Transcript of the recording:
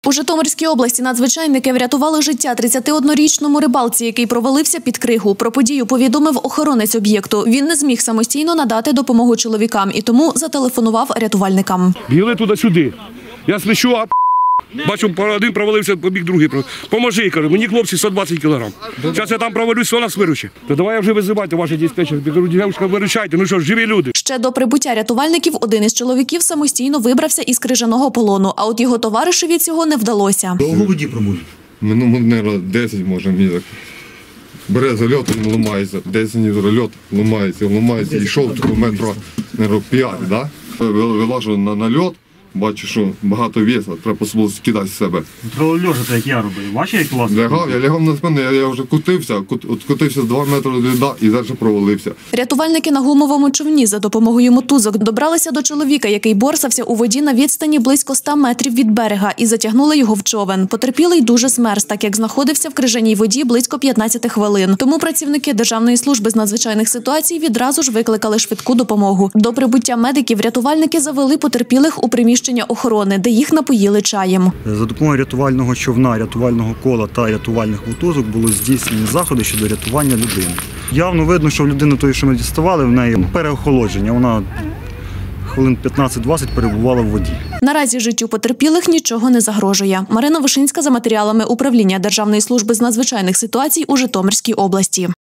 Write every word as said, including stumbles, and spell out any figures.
У Житомирській області надзвичайники врятували життя тридцятиоднорічному рибалці, який провалився під кригу. Про подію повідомив охоронець об'єкту. Він не зміг самостійно надати допомогу чоловікам і тому зателефонував рятувальникам. Бігли туди-сюди. Я свищу, а бачу, один провалився, побіг другий. Поможи, кажу, мені хлопці сто двадцять кілограм. Зараз я там провалюсь, вона виручить. То давай вже визивайте ваші диспетчери. Кажу, дівчинка, виручайте, ну що ж, живі люди. Ще до прибуття рятувальників один із чоловіків самостійно вибрався із крижаного полону, а от його товаришеві цього не вдалося. Довго в воді пробули? Ну, мабуть, десять може, мені так. Бере за льот, він ламається, десять днів льот ламається, ламається, йшов таку метро, мабуть, п'ять, да? Вилажу на, на льот, бачу, що багато весу, треба було скидати з себе. Про льожа, як я робив, бачиш, як класно? Лягав, я лягав на спину, я, я вже кутився, кут, откутився з два метри до льода і далі провалився. Рятувальники на гумовому човні за допомогою мотузок добралися до чоловіка, який борсався у воді на відстані близько ста метрів від берега, і затягнули його в човен. Потерпілий дуже змерз, так як знаходився в крижаній воді близько п'ятнадцяти хвилин. Тому працівники Державної служби з надзвичайних ситуацій відразу ж викликали швидку допомогу. До прибуття медиків рятувальники завели потерпілих у приміщення охорони, де їх напоїли чаєм. За допомогою рятувального човна, рятувального кола та рятувальних мотузок було здійснені заходи щодо рятування людини. Явно видно, що в людини тої, що ми діставали, в неї переохолодження. Вона хвилин п'ятнадцять-двадцять перебувала в воді. Наразі життю потерпілих нічого не загрожує. Марина Вишинська за матеріалами управління Державної служби з надзвичайних ситуацій у Житомирській області.